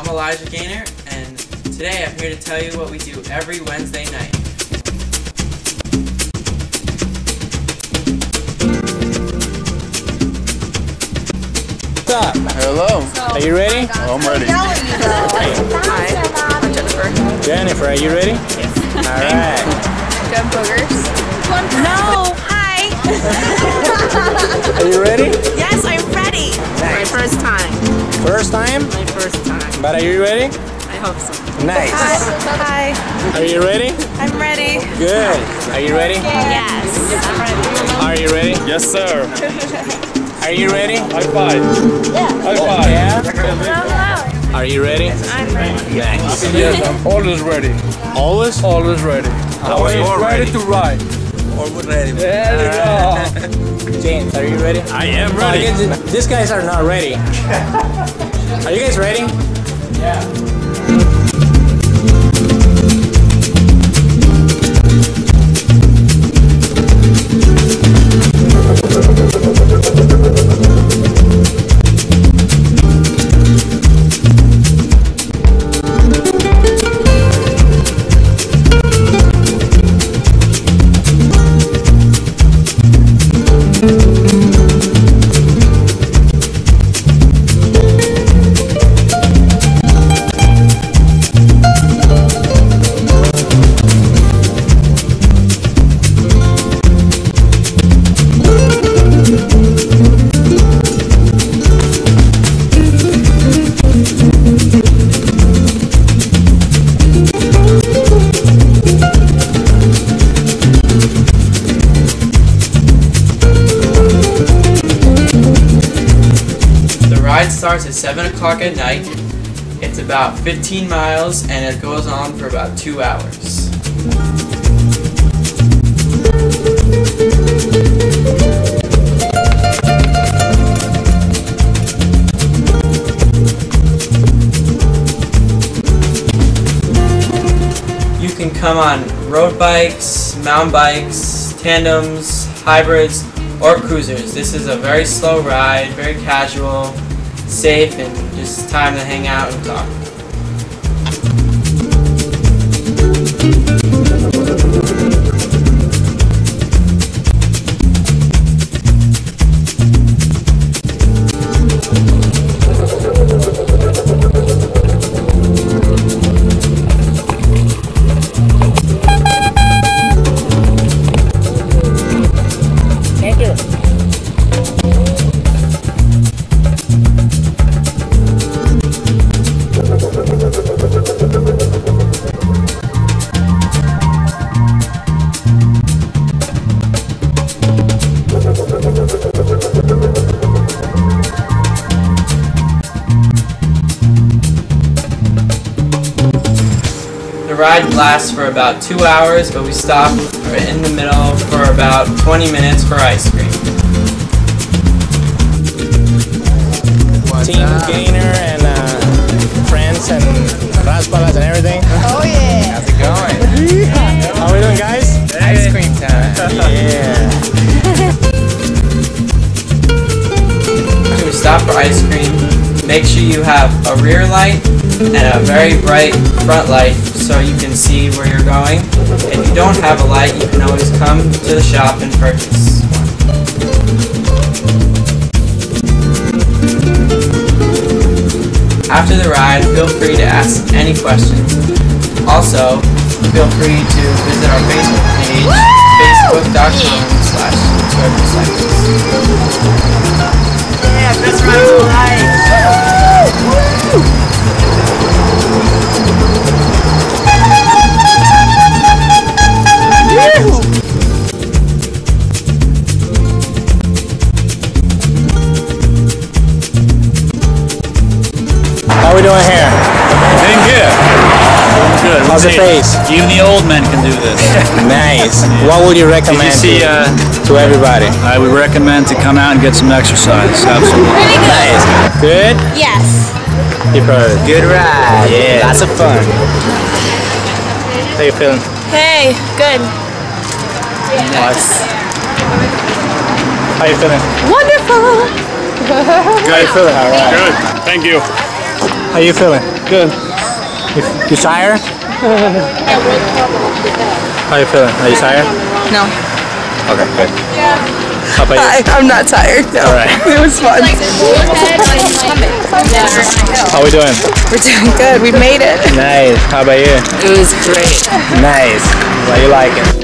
I'm Elijah Gaynor, and today I'm here to tell you what we do every Wednesday night. What's up? Hello. Are you ready? I'm ready. Hi, I'm Jennifer. Jennifer, are you ready? Yes. All right. Jen Boogers. No, hi. Are you ready? Yes, I'm ready. Nice. My first time. First time? My first time. But are you ready? I hope so. Nice. Hi. Are you ready? I'm ready. Good. Are you ready? Yes. I'm ready. Are you ready? Yes, sir. Are you ready? High five. Yeah. High five. Yeah? Are you ready? I'm ready. Nice. Yes, I'm always ready. Always? Always ready. Always ready to ride. Always ready. There you go. James, are you ready? I am Oh, I guess these guys are not ready. Are you guys ready? Yeah. The ride starts at 7 o'clock at night. It's about 15 miles and it goes on for about 2 hours. You can come on road bikes, mountain bikes, tandems, hybrids, or cruisers. This is a very slow ride, very casual, safe, and just time to hang out and talk. Thank you. The ride lasts for about 2 hours, but we stop in the middle for about 20 minutes for ice cream. Team Gaynor and friends and Raspalas and everything. Oh yeah. How's it going? How are we doing, guys? Ice cream time. Yeah. When we stop for ice cream, make sure you have a rear light and a very bright front light so you can see where you're going. If you don't have a light, you can always come to the shop and purchase one. After the ride, feel free to ask any questions. Also, feel free to visit our Facebook page, facebook.com/Surfercycles. Yeah, best ride of my life. How are we doing here? Doing good. Good. How's the face? Even the old men can do this. Nice. What would you recommend to everybody? I would recommend to come out and get some exercise. Absolutely. Nice. Good? Yes. Good ride. Yeah. Lots of fun. How you feeling? Hey, good. Nice. How you feeling? Wonderful. How you feeling? All right. Good. Thank you. How you feeling? Good. You tired? How you feeling? Are you tired? No. Okay, good. How about you? I'm not tired. No. All right. It was fun. How we doing? We're doing good. We made it. Nice. How about you? It was great. Nice. How you like it?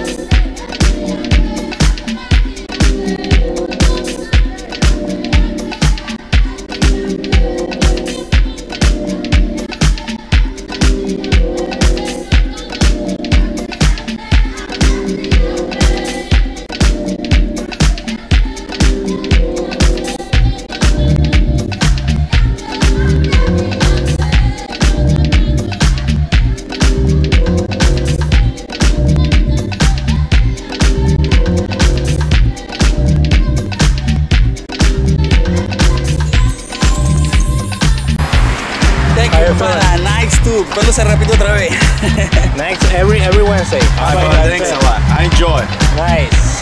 Nice too. ¿Cuándo se repite otra vez? Next, every Wednesday. Thanks a lot. I enjoy. Nice.